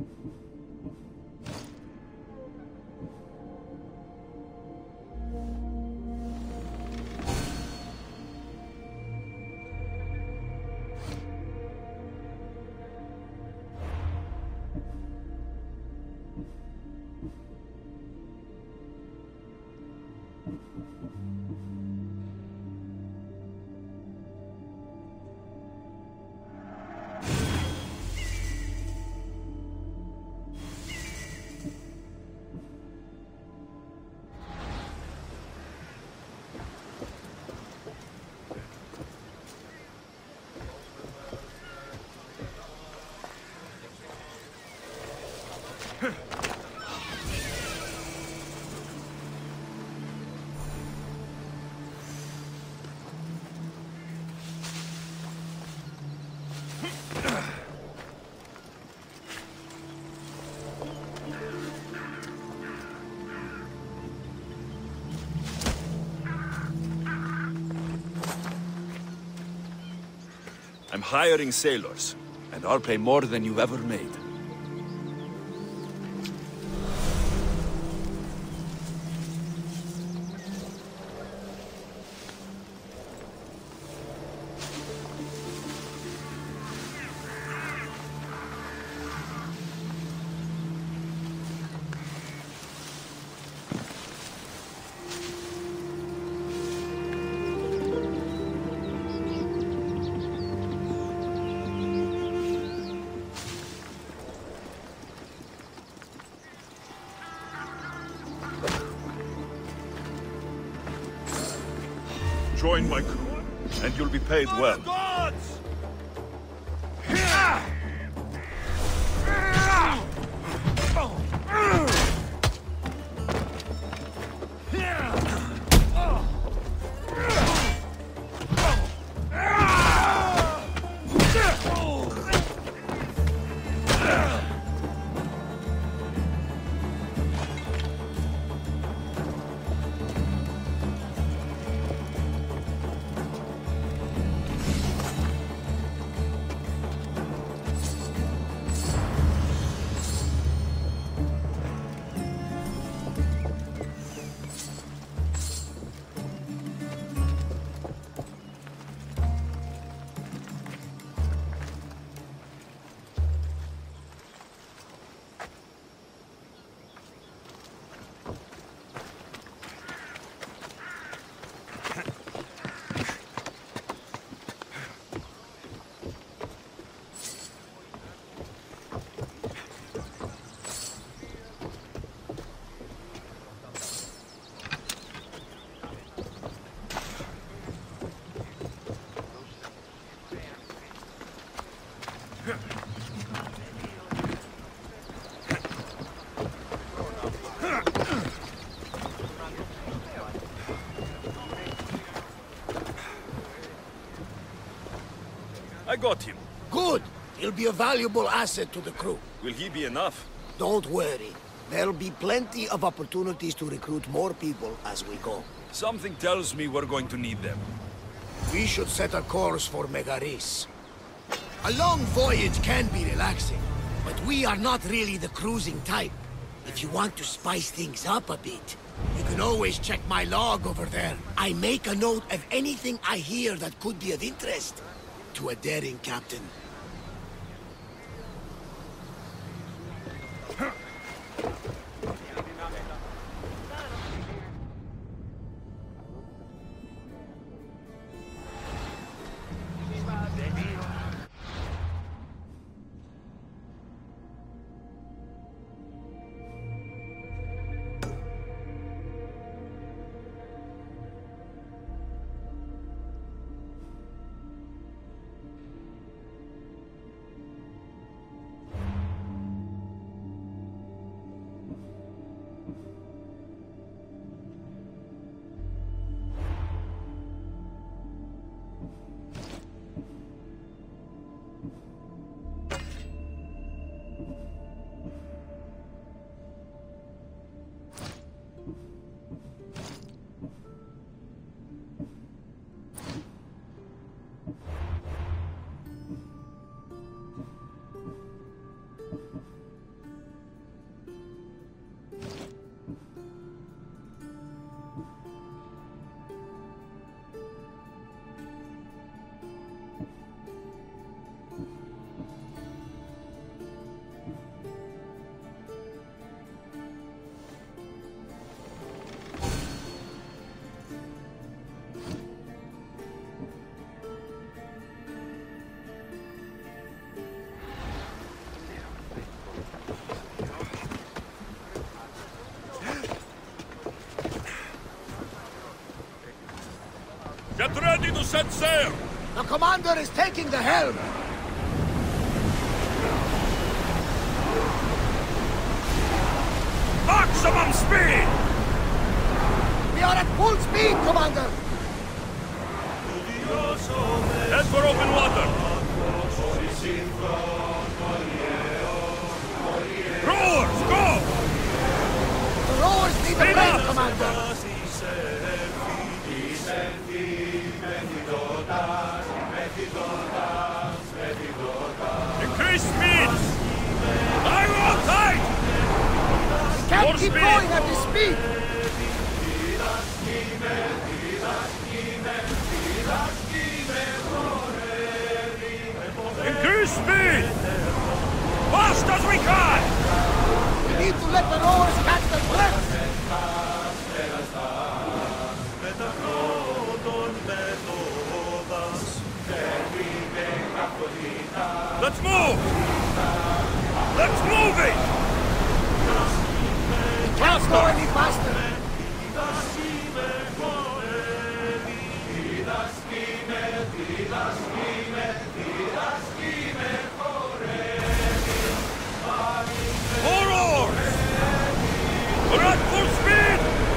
I'm hiring sailors, and I'll pay more than you've ever made. Join my crew, and you'll be paid well. Gods! I got him. Good! He'll be a valuable asset to the crew. Will he be enough? Don't worry. There'll be plenty of opportunities to recruit more people as we go. Something tells me we're going to need them. We should set a course for Megaris. A long voyage can be relaxing, but we are not really the cruising type. If you want to spice things up a bit, you can always check my log over there. I make a note of anything I hear that could be of interest to a daring captain. Get ready to set sail! The commander is taking the helm! Maximum speed! We are at full speed, Commander! Head for open water! Rowers, go! The rowers need a Speed break, up! Commander! Increase speed! I will tight! Can't More keep speed. going at this speed! Increase speed! Fast as we can! We need to let the rowers catch their breath! Let's move! Let's move it! Can't go any faster! More oars! We're at full speed!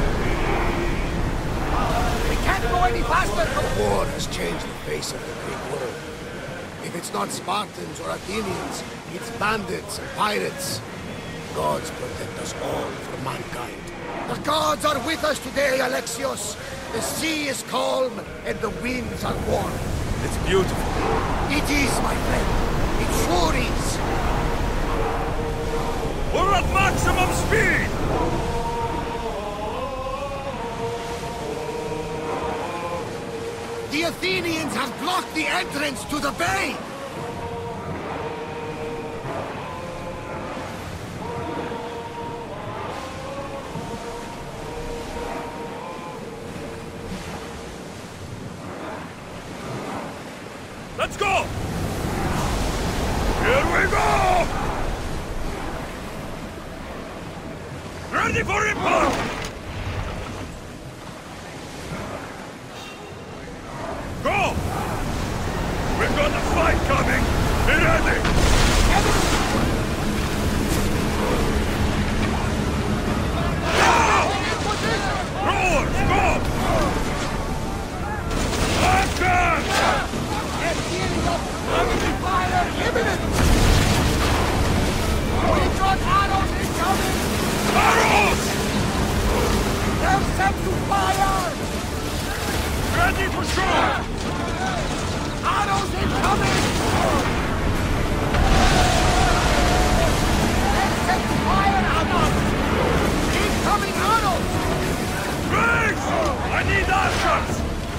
We can't go any faster! The war has changed the face of the Greek world. If it's not Spartans or Athenians, it's bandits and pirates. Gods protect us all from mankind. The gods are with us today, Alexios. The sea is calm and the winds are warm. It's beautiful. It is, my friend. It sure is. We're at maximum speed! The Athenians have blocked the entrance to the bay! Let's go! Here we go! Ready for impact! Go! We've got a fight coming! Be ready! Rowers, go! Action! They're gearing up! Enemy fire imminent! We've got arrows incoming! Arrows! They're set to fire! Ready for shore! Arrows incoming! They're set to fire, arrows! Incoming arrows! Briggs! I need archers!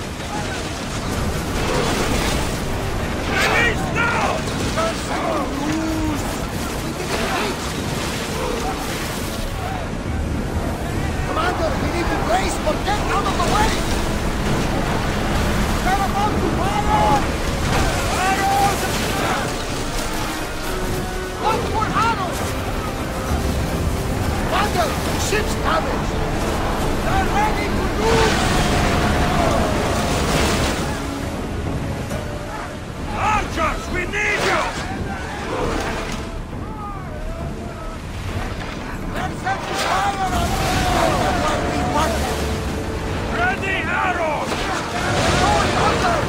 Release now! They're set to lose! We didn't reach! Commander, we need to brace, but get out of the way! They're about to fire! Arrows! Look for arrows! Commander, the ship's damaged! They're ready to lose! Archers, we need you! They're set to fire on what we want! Ready arrows! Going under!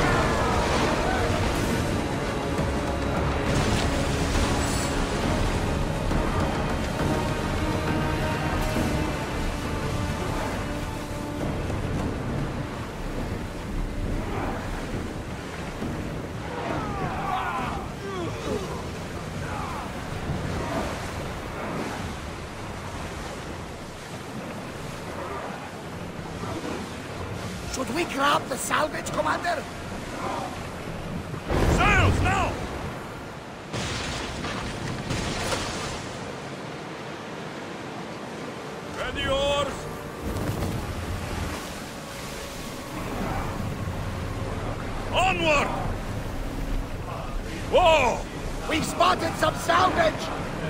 Should we grab the salvage, Commander? Sails now! Ready oars! Onward! Whoa! We've spotted some salvage!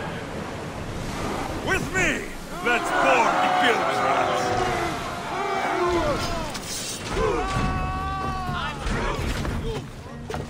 With me! Let's board the bilge rafts!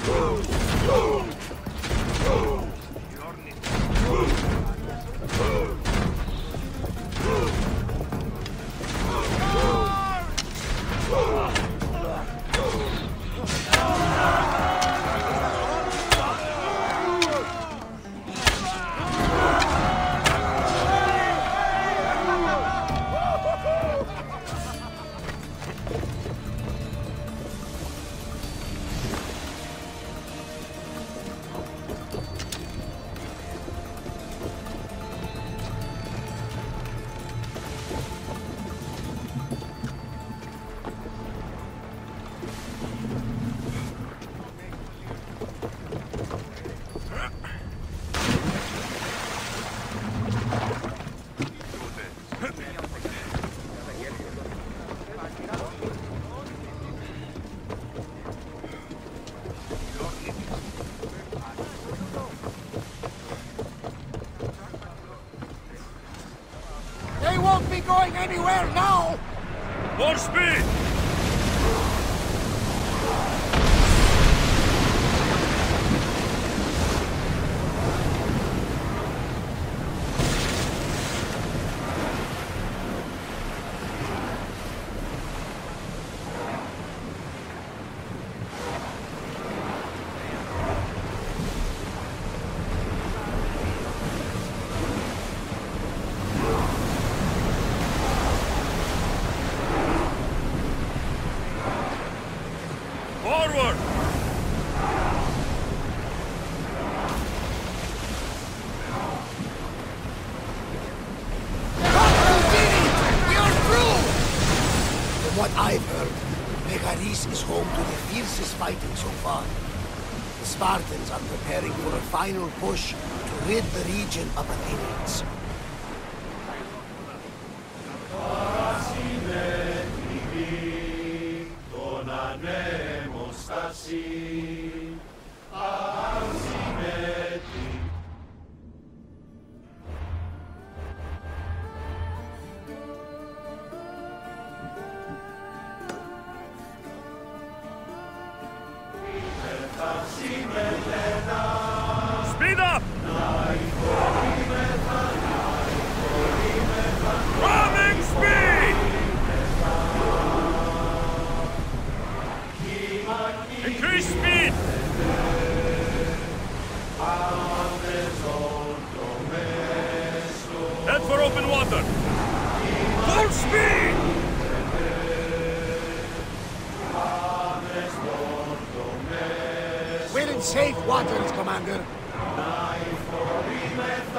They won't be going anywhere now! More speed! Forward! We are through! From what I've heard, Megaris is home to the fiercest fighting so far. The Spartans are preparing for a final push to rid the region of Athenians. Speed up! Ramming speed! Increase speed! Head for open water! Full speed! We're in safe waters, Commander.